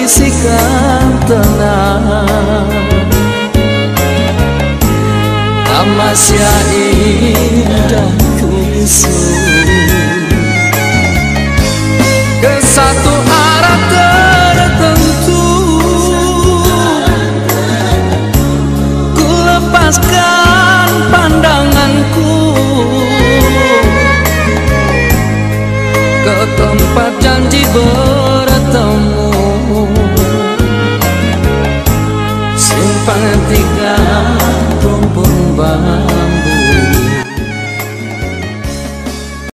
bisikan tenang, tamasya indah kusu ke satu arah tertentu. Ku lepaskan pandanganku ke tempat janji bertemu, simpatikan